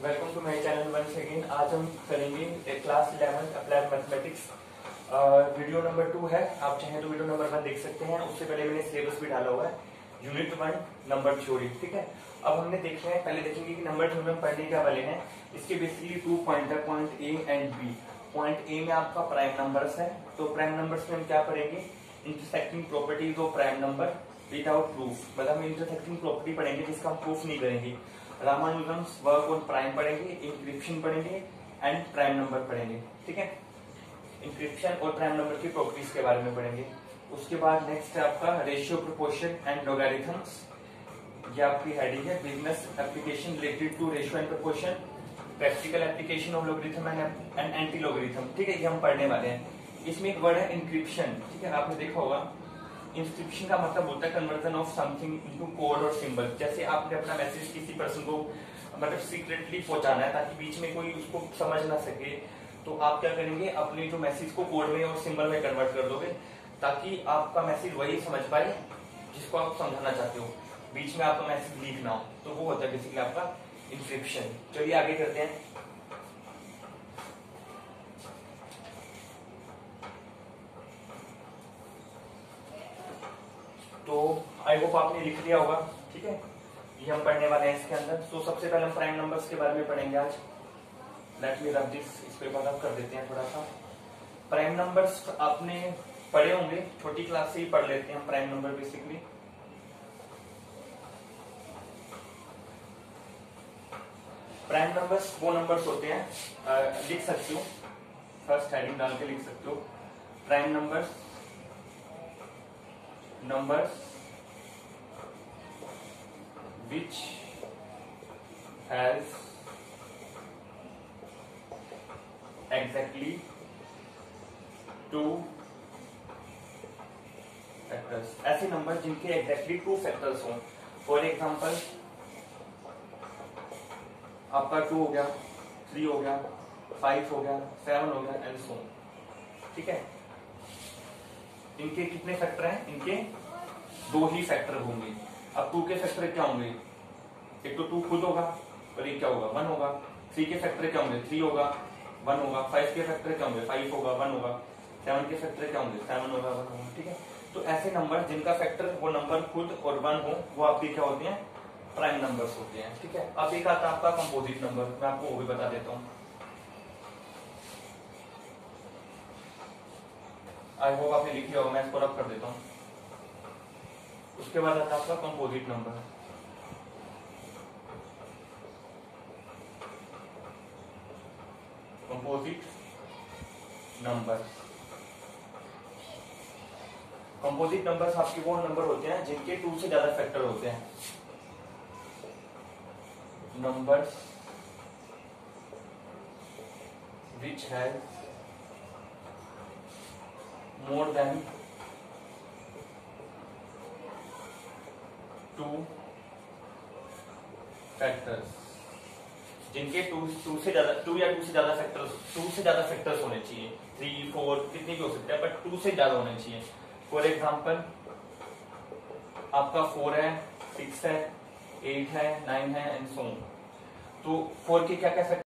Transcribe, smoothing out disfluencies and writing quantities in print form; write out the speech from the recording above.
Welcome to my channel once again. आज हम करेंगे class 11 applied mathematics. Video number 2 है। आप चाहें तो वीडियो नंबर 1 देख सकते हैं। उससे पहले मैंने सिलेबस भी डाला हुआ है, यूनिट 1 नंबर थ्योरी। ठीक है, अब हमने देखना है, पहले देखेंगे कि नंबर थ्योरी में पढ़ने क्या वाले हैं। इसके बेसिकली 2 पॉइंट है, point A and B. Point A में आपका प्राइम नंबर्स है, तो प्राइम नंबर्स में हम क्या पढ़ेंगे, intersecting properties of prime number without proof. मतलब हम इंटरसेक्टिंग प्रॉपर्टी पढ़ेंगे जिसका हम प्रूफ नहीं करेंगे। रामानुजम्स वर्क ऑन प्राइम पढ़ेंगे, इंक्रिप्शन पढ़ेंगे एंड प्राइम नंबर पढ़ेंगे। ठीक है, इंक्रिप्शन और प्राइम नंबर की प्रॉपर्टीज के बारे में पढ़ेंगे। उसके बाद नेक्स्ट है आपका रेशियो, प्रोपोर्शन एंड लॉगरिथम्स। ये आपकी हेडिंग है, business application related to ratio and proportion, practical application of logarithm and anti logarithm. ठीक है, ये हम पढ़ने वाले हैं। इसमें एक वर्ड है इंक्रिप्शन। ठीक है, आपने देखा होगा इंस्क्रिप्शन का मतलब होता है conversion of something into code और सिंबल। जैसे आपने अपना मैसेज किसी पर्सन को मतलब सीक्रेटली पहुंचाना है ताकि बीच में कोई उसको समझ ना सके, तो आप क्या करेंगे, अपने जो मैसेज को कोड में और सिंबल में कन्वर्ट कर दोगे ताकि आपका मैसेज वही समझ पाए जिसको आप समझाना चाहते हो, बीच में आपका मैसेज लीक ना हो। तो वो होता है बेसिकली आपका इंक्रिप्शन। चलिए आगे करते हैं। तो आई होप आपने लिख लिया होगा। ठीक है, ये हम पढ़ने वाले हैं इसके अंदर। तो सबसे पहले हम प्राइम नंबर्स के बारे में पढ़ेंगे आज। लेट मी रब दिस, इसको एक बार कर देते हैं थोड़ा सा। प्राइम नंबर्स आपने पढ़े होंगे, छोटी क्लास से ही पढ़ लेते हैं हम prime number basically. Prime numbers वो नंबर्स होते हैं, लिख सकते हो, फर्स्ट हेडिंग डाल के लिख सकते हो। Prime numbers numbers which has exactly 2 factors। ऐसे नंबर जिनके एग्जैक्टली 2 फैक्टर्स हों। फॉर एग्जांपल आपका 2 हो गया, 3 हो गया, 5 हो गया, 7 हो गया एंड सो ऑन। ठीक है, इनके कितने फैक्टर हैं, इनके 2 ही फैक्टर होंगे। अब 2 के फैक्टर क्या होंगे, एक तो 2 खुद होगा और एक क्या होगा, 1 होगा। 3 के फैक्टर क्या होंगे, 3 होगा, 1 होगा। 5 के फैक्टर क्या होंगे, 5 होगा, 1 होगा। 7 के फैक्टर क्या होंगे, 7 होगा, 1 होगा। ठीक है, तो ऐसे नंबर जिनका फैक्टर वो नंबर खुद और 1 हो, वो आपके क्या होते हैं, प्राइम नंबर्स होते हैं। ठीक है, अब एक आता है आपका कंपोजिट नंबर, मैं आपको वो भी बता देता हूँ। आई होप आपने लिखी होगा, मैं इसको रब कर देता हूँ। उसके बाद आता है आपका composite number. Composite number, composite numbers आपके वो नंबर होते हैं जिनके 2 से ज्यादा फैक्टर होते हैं। Numbers which have more than 2 factors, जिनके 2 से ज्यादा, 2 या 2 से ज्यादा फैक्टर्स, 2 से ज्यादा फैक्टर्स होने चाहिए। 3, 4 कितने भी हो सकते हैं, बट 2 से ज्यादा होने चाहिए। फॉर एग्जांपल आपका 4 है, 6 है, 8 है, 9 है एंड सो ऑन। तो 4 के क्या क्या फैक्टर